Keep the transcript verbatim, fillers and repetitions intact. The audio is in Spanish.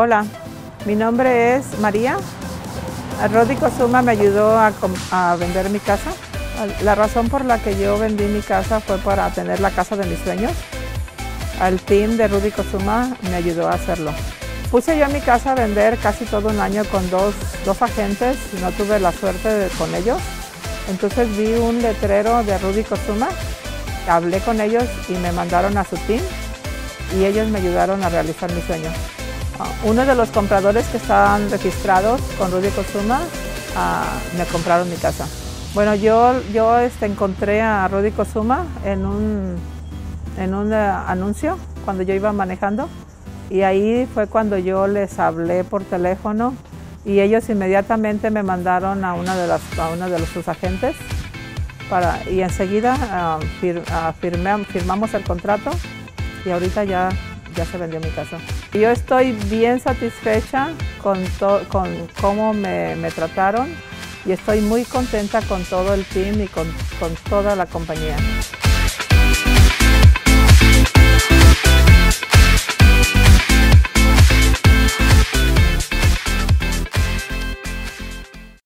Hola, mi nombre es María. Rodi Kozuma me ayudó a, a vender mi casa. La razón por la que yo vendí mi casa fue para tener la casa de mis sueños. El team de Rodi Kozuma me ayudó a hacerlo. Puse yo mi casa a vender casi todo un año con dos, dos agentes y no tuve la suerte de, con ellos. Entonces vi un letrero de Rodi Kozuma, hablé con ellos y me mandaron a su team y ellos me ayudaron a realizar mi sueño. Uno de los compradores que estaban registrados con Rodi Kozuma uh, me compraron mi casa. Bueno, yo, yo este, encontré a Rodi Kozuma en un, en un uh, anuncio cuando yo iba manejando y ahí fue cuando yo les hablé por teléfono y ellos inmediatamente me mandaron a una de las, a uno de los, sus agentes para, y enseguida uh, fir, uh, firme, firmamos el contrato y ahorita ya, ya se vendió mi casa. Yo estoy bien satisfecha con, to, con cómo me, me trataron y estoy muy contenta con todo el team y con, con toda la compañía.